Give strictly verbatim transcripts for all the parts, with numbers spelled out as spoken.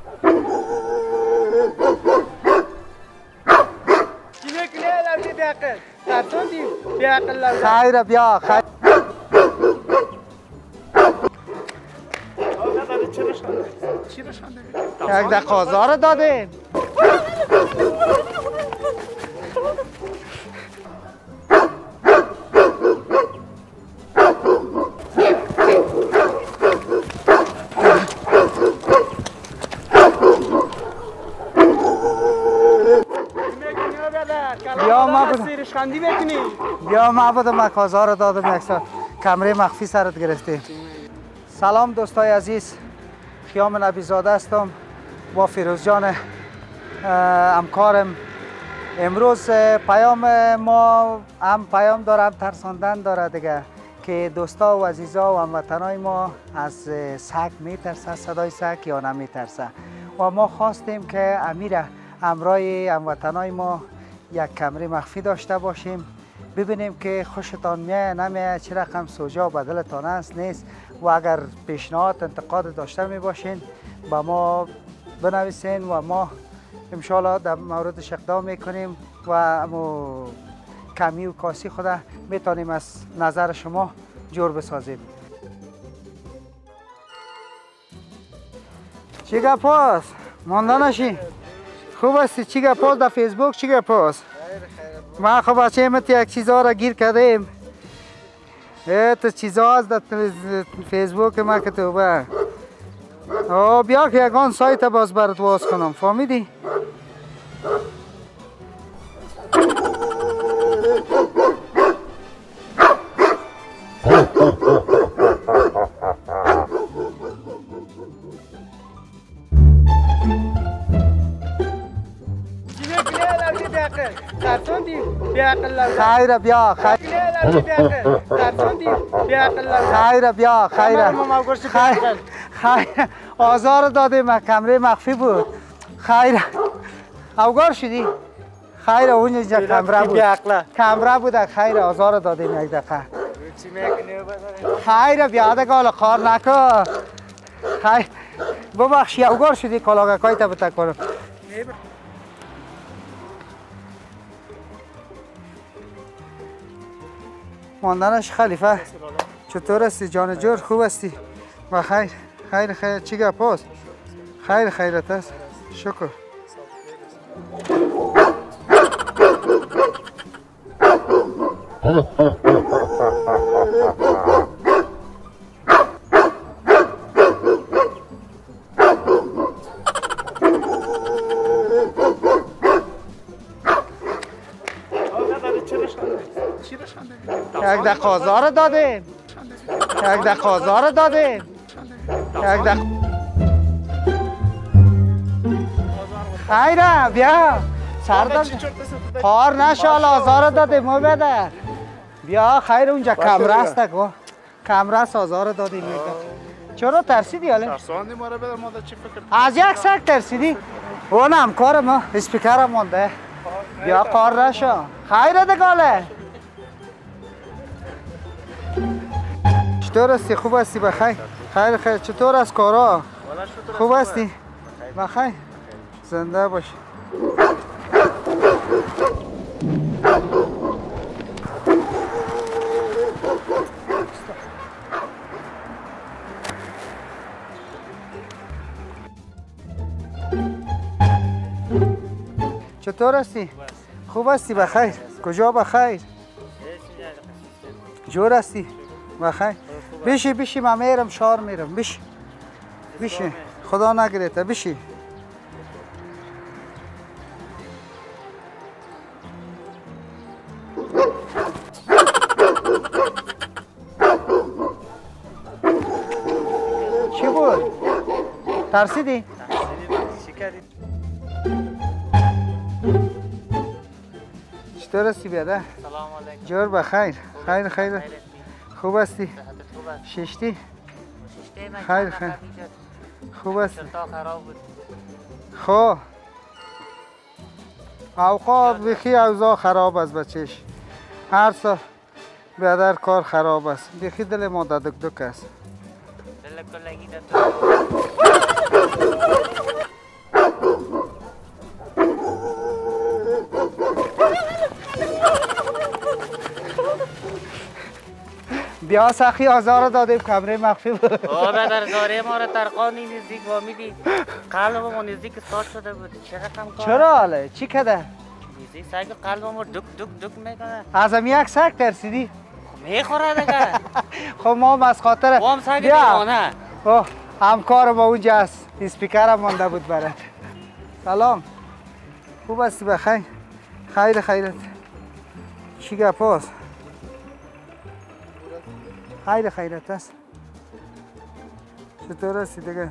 خیر بیا خیر یک دقیقه آزار دادیم. بیا ما بودم بیا ما بودم یک آزار دادم یک سال کمره مخفی سرت گرفتیم. سلام دوستای عزیز، خیام نبیزاده هستم با فیروز جان همکارم. امروز پیام ما هم پیام داره هم ترساندن داره دیگه، که دوستا و عزیزا و هموطنای ما از سگ میترسه، صدای سگ یا نمیترسه، و ما خواستیم که امیر همراه هموطنای ما یک کمره مخفی داشته باشیم، ببینیم که خوشتان میه نمیه، چه رقم سوجا و بدلتان است نیست، و اگر پیشنهاد انتقاد داشته می باشین با ما بنویسین و ما انشالله در موردش اقدام میکنیم و امو کمی و کاسی خود میتونیم از نظر شما جور بسازیم. چی گپ است؟ مانده نشی؟ خوب هستی؟ چی گپ است در فیسبوک؟ چی گپ است؟ ما خب بچه ایمت یک چیزها را گیر کردیم. تو چیزها از در فیسبوک ما که تو با آه بیا که یکان سایت باز برات باز کنم، فهمیدی؟ خیره بیا خیره خیره بیا خیره خیره آزار دادیم، کمره مخفی بود. خیره اوگار شدی؟ خیره اونجا کمره بود کمره بود خیره آزار دادیم یک دقیقه. خیره بیا دیگه حالا کار نکن. خیره ببخشی اوگار شدی کلاگکای تا بتا کنم. ماندنش خلیفه چطور هستی جان جور؟ خوب هستی؟ و خیر خیر خیر چی گپ است؟ خیر خیرت است شکر. یک دقیقه آزار دادیم یک دقیقه آزار دادیم یک دقیقه خیره بیا سردار کار نشال آزار دادیم ما بده بیا خیر اونجا کمره است که کمره است آزار دادیم. چرا ترسیدی حالا؟ ترساندی ما رو بده ما چی فکر از یک سگ ترسیدی؟ اون همکار ما اسپیکر مونده بیا کار نشو خیره دگاله. چطور هستی؟ خوب هستی؟ بخیر؟ خیر خیر چطور است کارا؟ خوب هستی؟ بخیر؟ زنده باش. چطور هستی؟ خوب هستی؟ بخیر؟ کجا بخیر؟ جور هستی؟ بخیر؟ بشی بشی من میرم شهر میرم بشی بشی خدا نگریته بشی. چی بود؟ ترسیدی؟ چطور هستی بیاده؟ سلام علیکم. جور بخیر؟ خیر خیر خوب هستی؟ ششتی؟ خیر خیر خوب هستی؟ خب اوقات بخی اوضاع خراب است بچهش، هر سال بیادر کار خراب است، بخی دل ما دک دک است. بیا سخی آزار دادیم کمره مخفی بود. آه بدر داره ما را ترقانی نزدیک با میدی قلب ما نزدیک استارت شده بود. چه رقم کار؟ چرا حاله؟ چی کده؟ نزدیک سگ قلب ما دک دک دک میکنه. از هم یک سگ ترسیدی؟ میخوره دیگه. خب ما از خاطر ما هم سگ دیوانه. اوه همکار ما اونجا است. اسپیکر هم مانده بود برات. سلام. خوب هستی بخیر؟ خیر خیرت. چی گپ است؟ خیر خیرت است. چطور هستی دیگه؟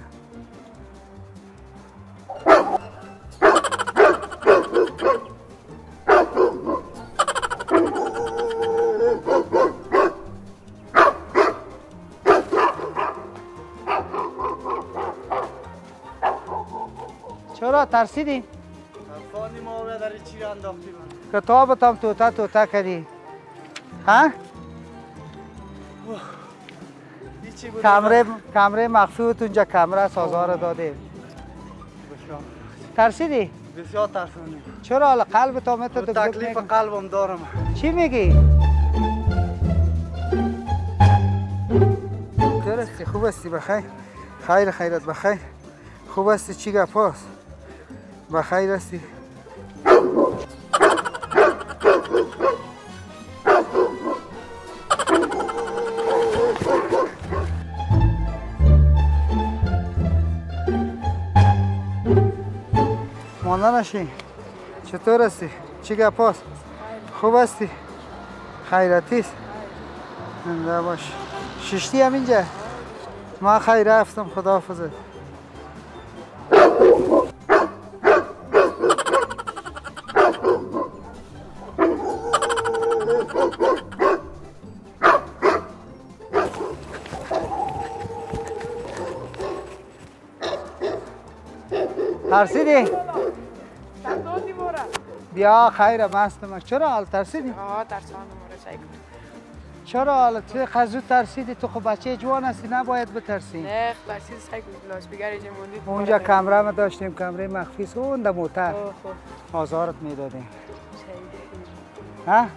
چرا ترسیدی؟ ترساندی ما و در چی انداختی من. کتابت هم توتا توتا کردی. ها؟ کمره کمره مخفی بود اونجا کمره سازار داده. ترسیدی؟ بسیار ترساندی. چرا حالا قلب تا مت دک تکلیف قلبم دارم. چی میگی؟ درستی خوب هستی بخیر؟ خیر خیرت بخیر؟ خوب هستی چی گپ است؟ بخیر هستی؟ مانده نشین. چطور هستی؟ چی گپ است؟ خوب هستی؟ خیرتی است؟ زنده باش. ششتی هم اینجا؟ ما خیر رفتم خداحافظت. ترسیدی؟ بیا خیره مستم. چرا حال ترسیدی؟ آه ترساندم مورد سعی کنم. چرا حال تو خزو ترسیدی؟ تو خب بچه جوان هستی نباید بترسی. نه ترسید سعی کنم لاس بگیری جه موندید. اونجا کمره ما داشتیم کمره مخفی است اون در موتر آزارت میدادیم. ها؟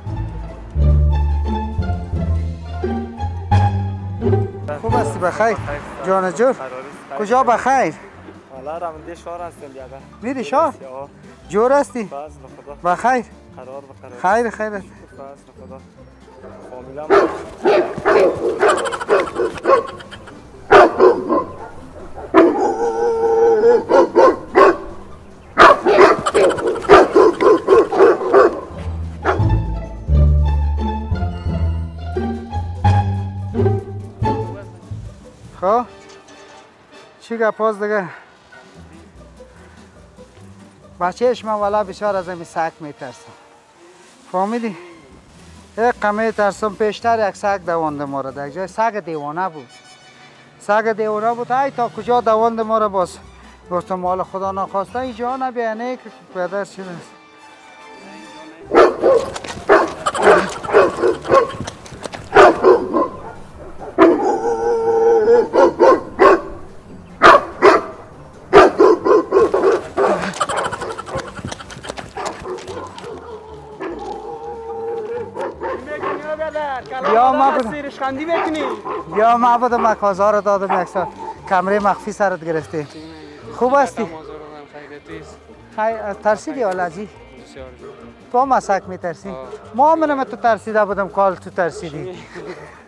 خوب هستی بخیر؟ جان جور؟ کجا بخیر؟ حالا رونده شهر هستم بیاده. میری شهر؟ جور هستی؟ بخیر؟ قرار به قرار. خیر خیرت. بس خدا. فامیلم. خب چی گپاز دیگه؟ بچهش من والا بسیار از این سگ میترسم. فهمیدی؟ یک قمه ترسم پیشتر یک سگ دوانده ما را در جای سگ دیوانه بود. سگ دیوانه بود ای تا کجا دوانده ما را باز گفتم مال خدا نخواسته اینجا نبیانه که پیدر شده است. بیا ما بدم خندی بکنی. بیا ما بدم مکازار دادم یک سال کمره مخفی سرت گرفته. خوب هستی؟ خیر ترسیدی حالا ازی؟ تو هم از سگ میترسی؟ ما منم تو ترسیده بودم کال تو ترسیدی.